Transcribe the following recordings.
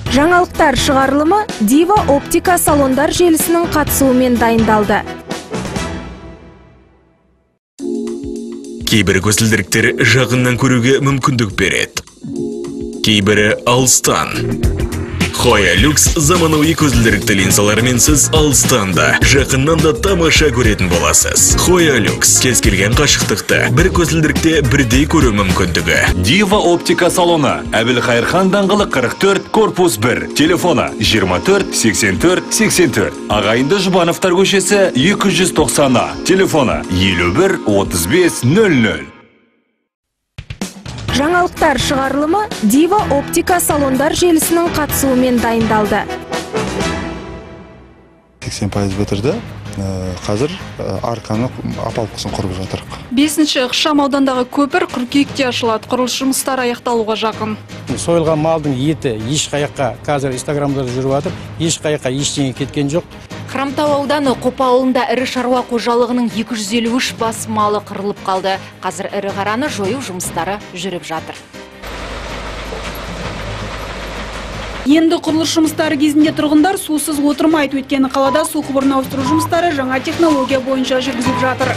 Жаңалықтар шығарылымы Дива оптика салондар желісінің қатысуымен дайындалды. Кейбір көзілдіріктер жағынан көруге мүмкіндік береді. Кейбірі алыстан. Хоя Люкс заманауи көзілдірікті линзаларымен сіз алыстан да, жақыннан да тамаша көретін боласыз. Хоя Люкс кез келген қашықтықты бір көзілдірікте бірдей көру мүмкіндігі. Дива оптика салоны, Әбілқайырхан даңғылы 44, корпус 1, телефоны 24 84 84. Ағайынды Жұбановтар көшесі 290, телефоны 51 35 00. Жаңалықтар шығарылымы Дива оптика салондар желісінің қатысуымен дайындалды. 80% бітірді. Қазір арқаны апалқысын құрып жатыр. 5-ші ықшам аудандағы көпір қыркүйекте ашылады. Құрылыс жұмыстары аяқталуға жақын. Сойылған малдың еті ешқаяққа, қазір инстаграмда жүріп жатыр, ешқаяққа ештеңе кеткен жоқ. Хромтау ауданы Қопа ауылында ірі шаруа қожалығының 253 бас малы қырылып қалды. Қазір ірі қараны жою жұмыстары жүріп жатыр. Енді құрылыс жұмыстары кезінде тұрғындар сусыз отырмайды, өйткені қалада су құбырын ауыстыру жұмыстары жаңа технология бойынша жүргізіліп жатыр.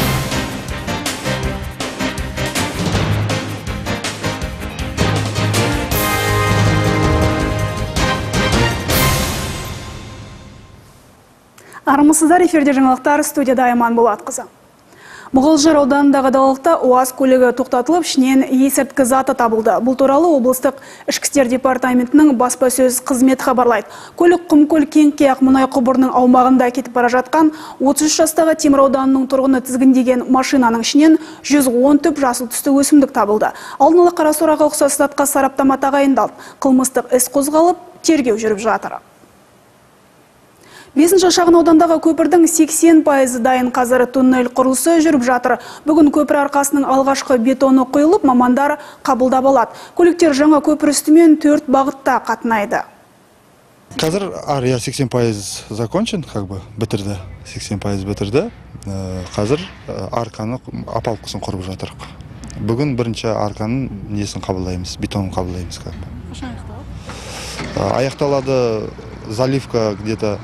Армысыздар, эфирде жаңалықтар, студияда Айман Болатқызы. Мұғалжар ауданындағы далалықта УАЗ көлігі тоқтатылып, ішінен есірткі заты табылды. Бұл туралы облыстық ішкі істер департаментінің баспасөз қызметі хабарлайды. Көлік Құмкөл Кеңқияқ мұнай құбырының аумағында кетіп бара жатқан 33 жастағы Темір ауданының тұрғыны тізгіндеген машинаның ішінен 110 түп жасыл түсті өсімдік табылды. Алдын ала қарасораға ұқсас затқа сараптама тағайындалды. Қылмыстық іс қозғалып, тергеу жүріп жатыр. 5-ші шағын аудандағы көпірдің 80% дайын, қазір туннель құрылысы жүріп жатыр. Бүгін көпір арқасының алғашқы бетоны құйылып, мамандар қабылдап алады. Көліктер жаңа көпір үстімен 4 бағытта қатынайды. Қазір 80% закончен, бітірді. 80% бітірді. Қазір арқаны апалқысын құрып жатыр. Бүгін бірінші арқаның несін қабылдаймыз, бетонын қабылдаймыз. Қашан аяқталады? Аяқталады, заливка где-то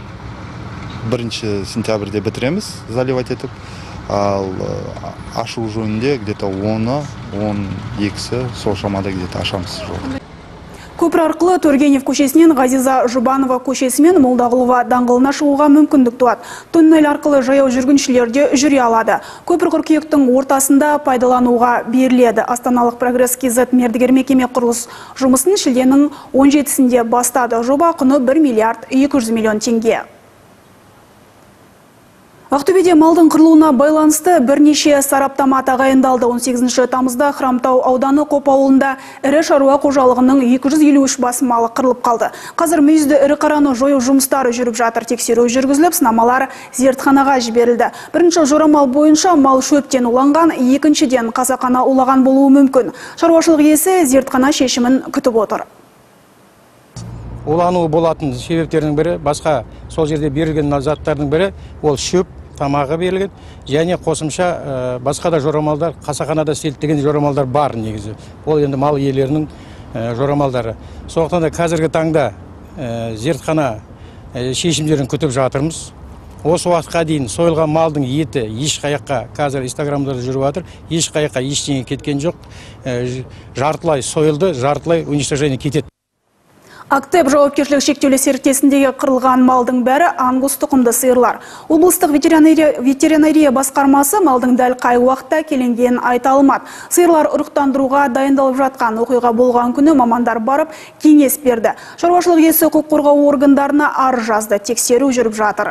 1 сентябрьде бітіреміз, заливать етіп, ал ашу жөнінде где-то 10-12 сол шамада где-то ашамыз жол. Көпір арқылы Тургенев көшесінен Ғазиза Жұбанова көшесімен Молдағұлова даңғылына шығуға мүмкіндік туады. Туннель арқылы жаяу жүргіншілер де жүре алады. Көпір қыркүйектің ортасында пайдалануға беріледі. Астаналық Прогресс КЗ мердігер мекеме құрылыс жұмысын шілденің 17-сінде бастады. Жоба құны 1 миллиард 200 миллион теңге. Ақтөбеде малдың қырылуына байланысты бірнеше сараптама тағайындалды. 18 тамызда Хромтау ауданы Қопа ауылында ірі шаруа қожалығының 253 бас малы қырылып қалды. Қазір мүйізді ірі қараны жою жұмыстары жүріп жатыр. Тексеру жүргізіліп, сынамалар зертханаға жіберілді. Бірінші жорамал бойынша мал шөптен уланған, екіншіден қасақана улаған болуы мүмкін. Шаруашылық иесі зертхана шешімін күтіп отыр. Улану болатын себептердің бірі, басқа сол жерде берілген заттардың бірі, ол шөп, тамағы берілген, және қосымша басқа да жорамалдар, қасақанада істелтілген жорамалдар бар негізі. Ол енді мал иелерінің жорамалдары. Сондықтан да қазіргі таңда зертхана шешімдерін күтіп жатырмыз. Осы уақытқа дейін сойылған малдың еті ешқаяққа, қазір инстаграмда жүріп жатыр, ешқаяққа ештеңе кеткен жоқ. Жартылай сойылды, жартылай уничтожение кетеді. Актеп жауапкершілік шектеулі серіктесіндегі қырылған малдың бәрі ангус тұқымды сиырлар. Облыстық ветеринария басқармасы малдың дәл қай уақытта келінгенін айта алмады. Сиырлар ұрықтандыруға дайындалып жатқан, оқиға болған күні мамандар барып кеңес берді. Шаруашылық иесі құқық қорғау органдарына арыз жазды, тексеру жүріп жатыр.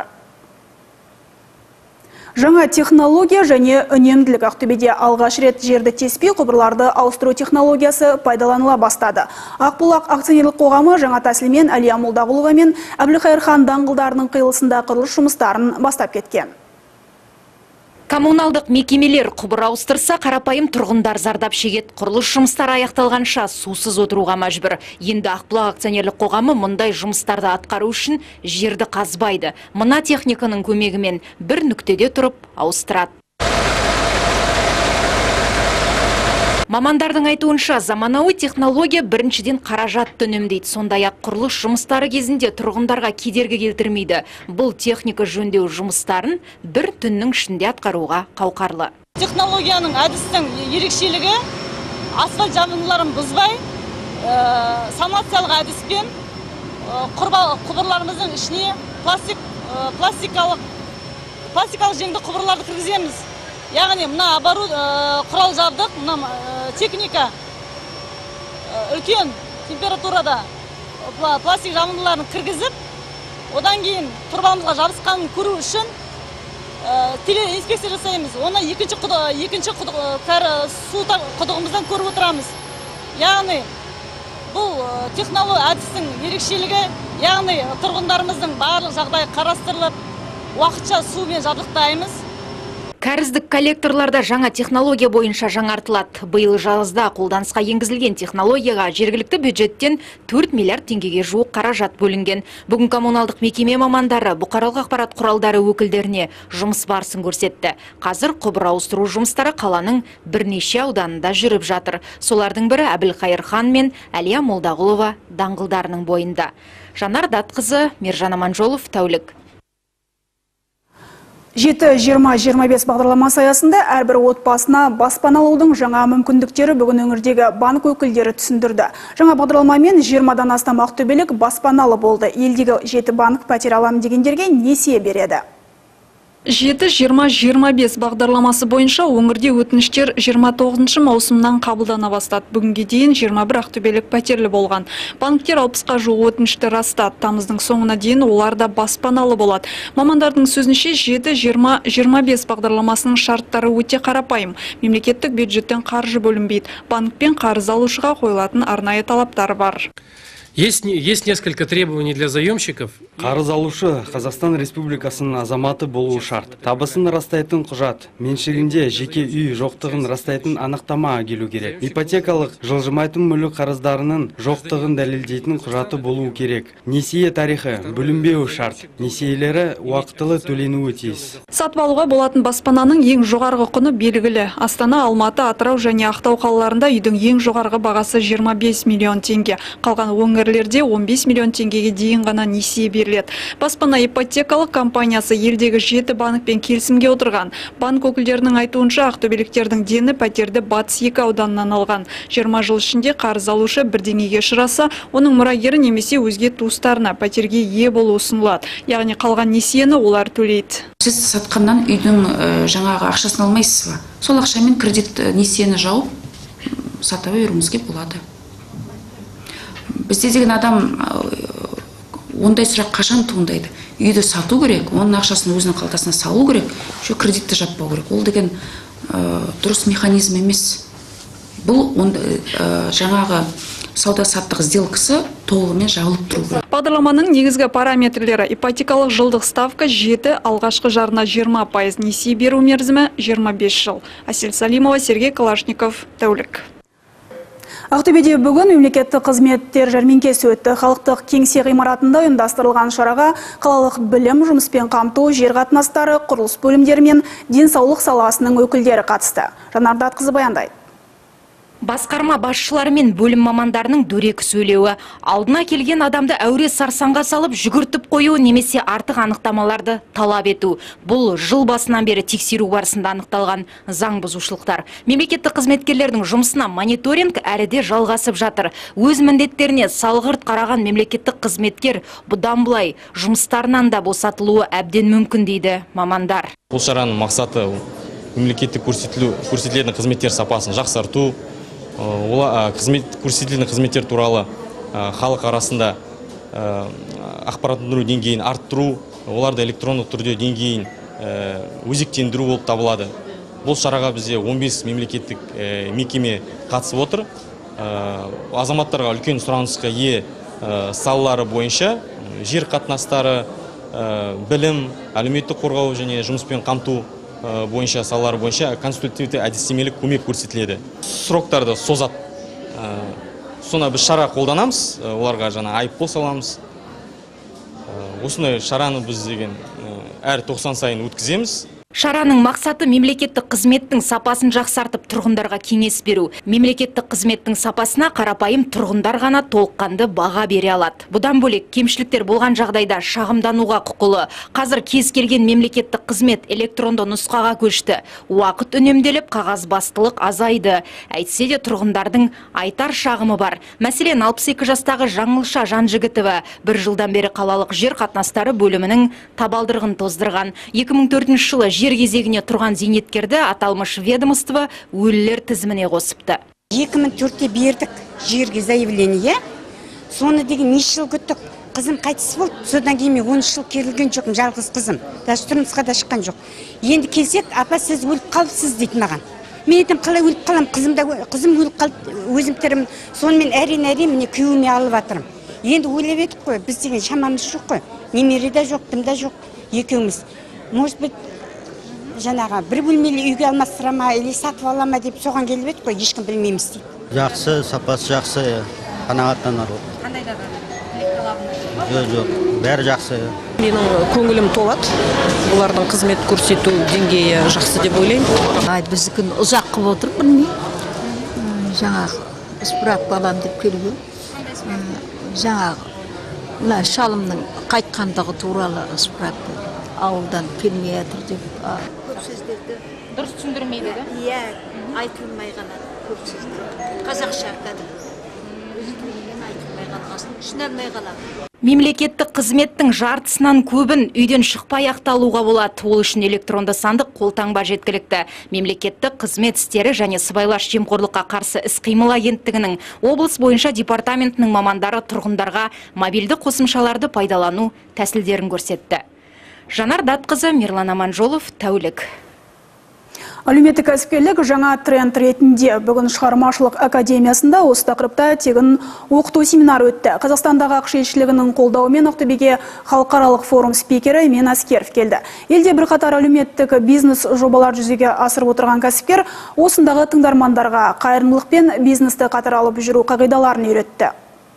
Жаңа технология және үнемділік. Ақтөбеде алғаш рет жерді теспей құбырларды ауыстыру технологиясы пайдаланыла бастады. Ақбұлақ акционерлік қоғамы жаңа тәсілмен Әлия Молдағұлова мен Әбілқайырхан даңғылдарының қиылысында құрылыс жұмыстарын бастап кеткен. Коммуналдық мекемелер құбыр ауыстырса, қарапайым тұрғындар зардап шегет. Құрылыс жұмыстары аяқталғанша сусыз отыруға мәжбүр. Енді Ақбұлақ акционерлік қоғамы мұндай жұмыстарды атқару үшін жерді қазбайды. Мына техниканың көмегімен бір нүктеде тұрып ауыстырады. Мамандардың айтуынша заманауи технология біріншіден қаражатты үнемдейді, сондай-ақ құрылыс жұмыстары кезінде тұрғындарға кедергі келтірмейді. Бұл техника жөндеу жұмыстарын бір түннің ішінде атқаруға қауқарлы. Технологияның әдістің ерекшелігі асфальт жабындыларын бұзбай, санациялық әдіспен құбырларымыздың ішіне пластикалық жеңді құбырларды кіргіземіз. Яғни мына құрал жабдық, мына техника үлкен температурада пластик жабындыларын кіргізіп, одан кейін тұрбамызға жабысқанын көру үшін телеинспекция жасаймыз. Оны екінші су құдығымыздан көріп отырамыз. Яғни бұл технология әдістің ерекшелігі, яғни тұрғындарымыздың барлық жағдай қарастырылып, уақытша сумен жабдықтаймыз. Кәріздік коллекторларда жаңа технология бойынша жаңартылады. Биыл жазда қолданысқа енгізілген технологияға жергілікті бюджеттен 4 миллиард теңгеге жуық қаражат бөлінген. Бүгін коммуналдық мекеме мамандары бұқаралық ақпарат құралдары өкілдеріне жұмыс барысын көрсетті. Қазір құбыр ауыстыру жұмыстары қаланың бірнеше ауданында жүріп жатыр. Солардың бірі Әбілқайырхан мен Әлия Молдағұлова даңғылдарының бойында. Жанар Датқызы, Мержан Аманжолов, Тәулік. 7-20-25 бағдарламасы аясында әрбір отбасына баспана алудың жаңа мүмкіндіктері бүгін өңірдегі банк өкілдері түсіндірді. Жаңа бағдарламамен 20-дан астам ақтөбелік баспаналы болды. Елдегі 7 банк пәтер алам дегендерге несие береді. 7-20-25 бағдарламасы бойынша өңірде өтініштер 29 маусымнан қабылдана бастады. Бүгінге дейін 21 ақтөбелік пәтерлі болған. Банктер 60-қа жуық өтінішті растады. Тамыздың соңына дейін оларда баспаналы болады. Мамандардың сөзінше 7-20-25 бағдарламасының шарттары өте қарапайым. Мемлекеттік бюджеттен қаржы бөлінбейді. Банкпен қарыз алушыға қойылатын арнайы талаптары бар. Есть несколько требований для заемщиков. Қарыз алушы Қазақстан Республикасының азаматы болуы шарт. Табысын растайтын құжат, меншігінде жеке үй жоқтығын растайтын анықтама келу керек. Ипотекалық жылжымайтын мүлік қарыздарының жоқтығын дәлелдейтін құжаты болуы керек. Несие тарихы бүлінбеуі шарт. Несиелері уақытылы төленуі тиіс. Сатып алуға болатын баспананың ең жоғарғы құны белгілі. Астана, Алматы, Атырау және Ақтау қалаларында үйдің ең жоғарғы бағасы 25 миллион теңге. Қалған өңірлерде 15 миллион теңгеге дейін ғана несие беріледі. Баспана ипотекалық компаниясы елдегі 7 банкпен келісімге отырған. Банк өкілдерінің айтуынша ақтөбеліктердің дені пәтерді Батыс 2 ауданынан алған. 20 жыл ішінде қарыз алушы бірдеңеге ұшыраса, оның мұрагері немесе өзге туыстарына пәтерге ие болу ұсынылады. Яғни қалған несиені олар төлейді. Сіз сатқаннан үйдің жаңағы ақшасын алмайсыз ба? Сол ақшамен кредит несиені жауып сата беруіңізге болады. Бізде деген адам ондай сұрақ қашан туындайды? Үйді сату керек, оның ақшасын өзінің қалтасына салу керек, şu кредитті жаппау керек. Ол деген дұрыс механизм емес. Бұл жаңағы сауда-саттық сделкасы толығымен жабылып тұру керек. Бағдарламаның негізгі параметрлері: ипотекалық жылдық ставка 7, алғашқы жарна 20%, несие беру мерзімі 25 жыл. Асель Салимова, Сергей Калашников, Тәулік. Ақтөбеде бүгін мемлекеттік қызметтер жәрмеңкесі өтті. Халықтық кеңсе ғимаратында ұйымдастырылған шараға қалалық білім, жұмыспен қамту, жер қатынастары, құрылыс бөлімдері мен денсаулық саласының өкілдері қатысты. Жанар Датқызы баяндайды. Басқарма басшылары мен бөлім мамандарының дөрекі сөйлеуі, алдына келген адамды әуре сарсаңға салып жүгіртіп қою немесе артық анықтамаларды талап ету. Бұл жыл басынан бері тексеру барысында анықталған заң бұзушылықтар. Мемлекеттік қызметкерлердің жұмысына мониторинг әлі де жалғасып жатыр. Өз міндеттеріне салғырт қараған мемлекеттік қызметкер бұдан былай жұмыстарынан да босатылуы әбден мүмкін дейді мамандар. Бұл шараның мақсаты мемлекеттік көрсетілетін қызметтер сапасын жақсарту, көрсетілетін қызметтер туралы халық арасында ақпараттандыру деңгейін арттыру, оларды электрондық түрде деңгейін өзектендіру болып табылады. Бұл шараға бізде 15 мемлекеттік мекеме қатысып отыр. Азаматтарға үлкен сұранысқа ие салалары бойынша жер қатынастары, білім, әлеуметтік қорғау және жұмыспен қамту бойынша салалар бойынша консультативті әдістемелік көмек көрсетіледі. Сроктарды созат. Соны біз шара қолданамыз, оларға жаңа айыппұл саламыз. Осындай шараны біз деген әр 90 сайын өткіземіз. Шараның мақсаты мемлекеттік қызметтің сапасын жақсартып тұрғындарға кеңес беру. Мемлекеттік қызметтің сапасына қарапайым тұрғындар ғана толыққанды баға бере алады. Бұдан бөлек кемшіліктер болған жағдайда шағымдануға құқылы. Қазір кез келген мемлекеттік қызмет электронды нұсқаға көшті. Уақыт үнемделіп, қағазбастылық азайды. Әйтсе де тұрғындардың айтар шағымы бар. Мәселен, 62 жастағы Жаңылша Жанжігітова 1 жылдан бері қалалық жер қатынастары бөлімінің табалдырығын тоздырған. 2004 жылы жер кезегіне тұрған зейнеткерді аталмыш ведомство өлілер тізіміне қосыпты. 2004-те бердік жерге заявление. Соны деген неше жыл күттік. Қызым қайтыс болды. Содан кейін 13 жыл келген жоқпын, жалғыз қызым. Даже тұрмысқа да шыққан жоқ. Енді келсек, апа сіз өліп қалыпсыз дейді маған. Мен айтам, қалай өліп қалам? Қызым өліп қалды, өзім тірімін. Сонымен әрең міне күйеуіме алып жатырмын. Енді ойлап едік қой, біз деген шамамыз жоқ қой. Немере де жоқ, тым да жоқ. Екеуміз. Может быть, жаңаға бір бөлмелі үйге алмастыра ма, или сатып ала ма деп соған келіп еді қой, ешкім білмейміз дейді. Жақсы, сапасы жақсы, қанағаттанар. Қандай да бар? Жоқ, бәрі жақсы. Менің көңілім толады. Олардың қызмет көрсету деңгейі жақсы деп ойлаймын. Біздікін ұзақ қылып отыр, білмеймін. Жаңағы справка алам деп келген. Жаңағы шалымның қайтқандығы туралы справка. Ауылдан келмей жатыр деп. Көп сөздерді дұрыс түсіндірмейді, да? Иә, айтылмай ғана көп сөздер. Қазақша кәдімгі. Өз тілімен айтылмай қалғасын, түсінермей қалады. Мемлекеттік қызметтің жартысынан көбін үйден шықпай ақталуға болады. Ол үшін электронды сандық қолтаңба жеткілікті. Мемлекеттік қызмет істері және сыбайлас жемқорлыққа қарсы іс-қимыл агенттігінің облыс бойынша департаментінің мамандары тұрғындарға мобильді қосымшаларды пайдалану тәсілдерін көрсетті. Жанар Датқызы, Мирлан Аманжолов, тәулік. Әлеуметтік кәсіпкерлік жаңа тренд ретінде бүгін шығармашылық академиясында осы тақырыпта тегін оқыту семинары өтті. Қазақстандағы ақша елшілігінің қолдауымен Ақтөбеге халықаралық форум спикері Мен Аскеров келді. Елде бірқатар әлеуметтік бизнес жобалар жүзеге асырып отырған кәсіпкер осындағы тыңдармандарға қайырымдылық пен бизнесті қатар алып жүру қағидаларын үйретті.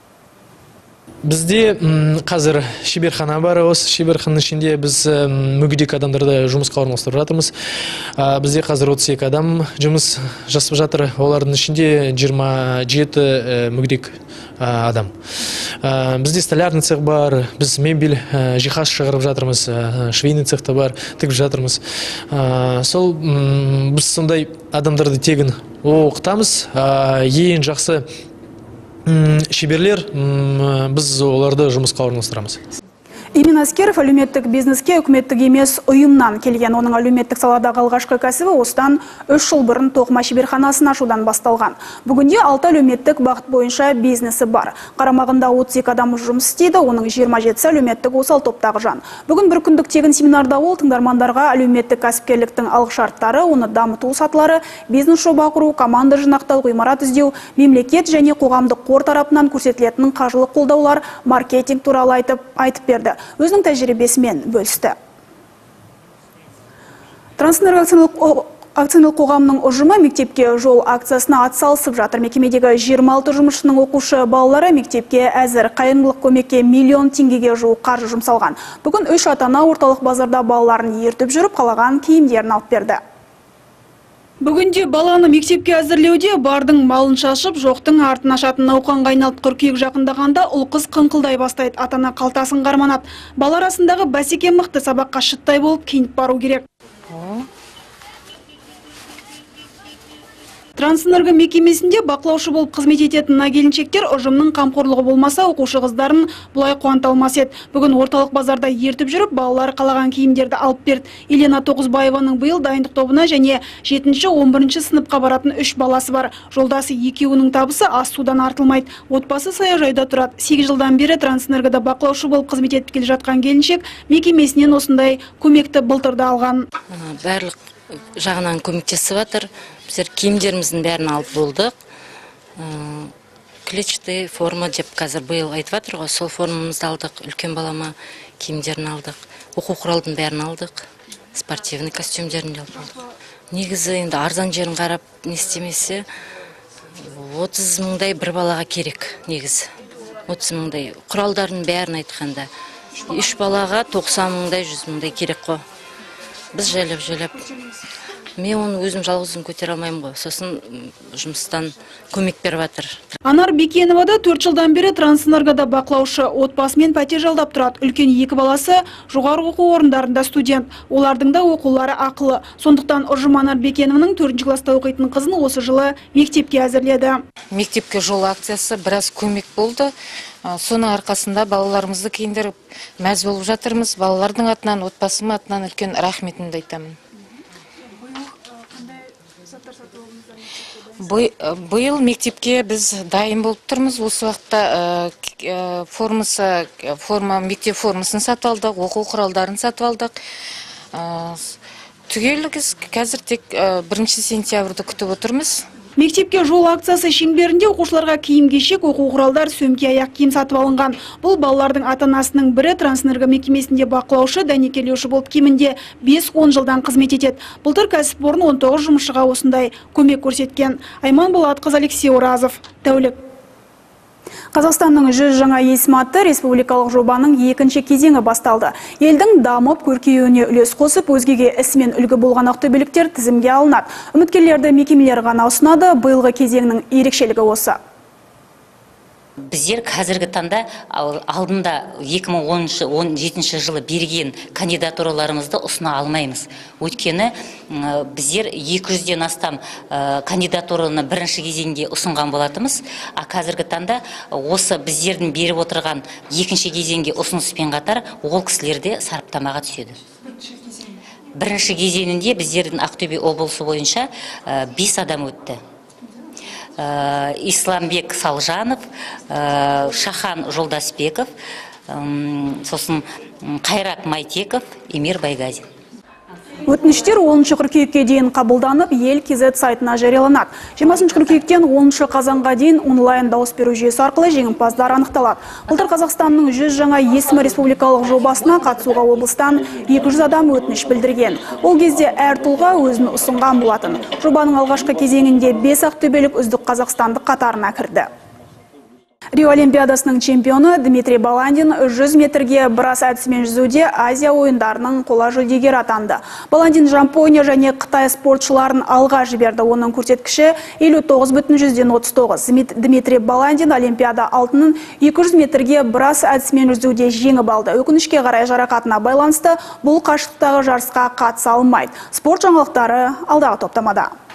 Бізде қазір шеберхана бар, осы шеберхананың ішінде біз мүгедек адамдарды жұмысқа орналастырып жатырмыз. Бізде қазір 32 адам жұмыс жасап жатыр, олардың ішінде 27 мүгедек адам. Бізде столярный цех бар, біз мебель, жиһаз шығарып жатырмыз, швейный цехта бар, тігіп жатырмыз. Сол біз сондай адамдарды тегін оқытамыз. Ең жақсы шеберлер, біз оларды жұмысқа орналастырамыз. Мен Аскеров әлеуметтік бизнеске үкіметтік емес ұйымнан келген. Оның әлеуметтік саладағы алғашқы кәсібі осыдан 3 жыл бұрын тоқыма шеберханасын ашудан басталған. Бүгінде 6 әлеуметтік бағыт бойынша бизнесі бар. Қарамағында 32 адам жұмыс істейді, оның 27-сі әлеуметтік осал топтағы жан. Бүгін бір күндік тегін семинарда ол тыңдармандарға әлеуметтік кәсіпкерліктің алғышарттары, оны дамыту сатылары, бизнес жоба құру, команда жинақтау, ғимарат іздеу, мемлекет және қоғамдық қор тарапынан көрсетілетін қаржылық қолдаулар, маркетинг туралы айтып берді. Өзінің тәжірибесімен бөлісті. Трансэнерго акционерлік қоғамның ұжымы мектепке жол акциясына атсалысып жатыр. Мекемедегі 26 жұмысшының оқушы балалары мектепке әзір. Қайырымдылық көмекке миллион теңгеге жуық қаржы жұмсалған. Бүгін 3 ата-ана орталық базарда балаларын ертіп жүріп, қалаған киімдерін алып берді. Бүгінде баланы мектепке әзірлеуде бардың малын шашып, жоқтың артын ашатын науқанға айналып қыркүйек жақындағанда ұл қыз қыңқылдай бастайды. Атана қалтасын қарманады. Бала арасындағы бәсеке мықты, сабаққа шыттай болып киініп бару керек. Трансэнерго мекемесінде бақылаушы болып қызмет ететін келіншектер ұжымның қамқорлығы болмаса, оқушы қыздарын бұлай қуанта алмас еді. Бүгін орталық базарда ертіп жүріп, балалары қалаған киімдерді алып берді. Елена Тоғызбаеваның биыл дайындық тобына және 7-11 сыныпқа баратын 3 баласы бар. Жолдасы екеуінің табысы ас судан артылмайды. Отбасы саяжайда тұрады. 8 жылдан бері Трансэнергода бақылаушы болып қызмет етіп келе жатқан келіншек мекемесінен осындай көмекті былтырда алған. Барлық жағынан көмектесіп жатыр. Біздер киімдеріміздің бәрін алып болдық. Клетчатый форма деп қазір биыл айтып жатыр ғой, сол формамызды алдық. Үлкен балама киімдерін алдық. Оқу құралдың бәрін алдық. Спортивный костюмдерін де алдық. Негізі енді арзан жерін қарап не істемесе 30 мыңдай бір балаға керек негізі. 30 мыңдай құралдардың бәрін айтқанда. 3 балаға 90 мыңдай 100 мыңдай керек қой. Біз жайлап. Мен оны өзім жалғызым көтере алмаймын ғой. Сосын жұмыстан көмек беріп жатыр. Анар Бекенова да 4 жылдан бері Трансэнергода бақылаушы, отбасымен пәтер жалдап тұрады. Үлкен 2 баласы жоғары оқу орындарында студент. Олардың да оқулары ақылы. Сондықтан ұжым Анар Бекенованың 4 класста оқитын қызын осы жылы мектепке әзірледі. Мектепке жол акциясы біраз көмек болды. Соның арқасында балаларымызды кейіндер мәз болып жатырмыз. Балалардың атынан, отбасым атынан үлкен рахметімді айтамын. Биыл мектепке біз дайын болып тұрмыз. Осы уақытта мектеп формасын сатып алдық, оқу құралдарын сатып алдық. Түгелі қазір тек 1 сентябрьді күтіп отырмыз. Мектепке жол акциясы шеңберінде оқушыларға киім-кешек, оқу құралдар, сөмке, аяқ киім сатып алынған. Бұл балалардың ата-анасының бірі Трансэнерго мекемесінде бақылаушы, дәнекерлеуші болып кемінде 5-10 жылдан қызмет етеді. Былтыр кәсіпорын 19 жұмысшыға осындай көмек көрсеткен. Айман Болатқызы, Алексей Оразов, тәулік. Қазақстанның 100 жаңа есім атты республикалық жобаның 2-ші кезеңі басталды. Елдің дамып, көркеюіне үлес қосып, өзгеге ісімен үлгі болған ақтөбеліктер тізімге алынады. Үміткерлерді мекемелер ғана ұсынады. Биылғы кезеңнің ерекшелігі осы. Біздер қазіргі таңда алдында 2017 жылы берген кандидатураларымызды ұсына алмаймыз. Өйткені біздер 200-ден астам кандидатураны бірінші кезеңде ұсынған болатымыз. Қазіргі таңда осы біздердің беріп отырған 2-ші кезеңге ұсыныспен қатар ол кісілерде сараптамаға түседі. Бірінші кезеңінде біздердің Ақтөбе облысы бойынша 5 адам өтті. Исламбек Салжанов, Шахан Жолдасбеков, сосын Қайрат Майтеков, Эмир Байгазин. Өтініштер 10 қыркүйекке дейін қабылданып, ел KZ сайтына жарияланады. 20 қыркүйектен 10 қазанға дейін онлайн дауыс беру жүйесі арқылы жеңімпаздар анықталады. Былтыр Қазақстанның 100 жаңа есімі республикалық жобасына қатысуға облыстан 200 адам өтініш білдірген. Ол кезде әр тұлға өзін ұсынған болатын. Жобаның алғашқы кезеңінде 5 ақтөбелік үздік қазақстандық қатарына кірді. Рио Олимпиадасының чемпионы Дмитрий Баландин 100 метрге брас әдісімен жүзуде Азия ойындарының қола жүлдегері атанды. Баландин Жапония және Қытай спортшыларын алға жіберді. Оның көрсеткіші 59,39. Дмитрий Баландин Олимпиада алтынын 200 метрге брас әдісімен жүзуде жеңіп алды. Өкінішке қарай жарақатына байланысты бұл қашықтықтағы жарысқа қатыса алмайды. Спорт жаңалықтары алдағы топтамада.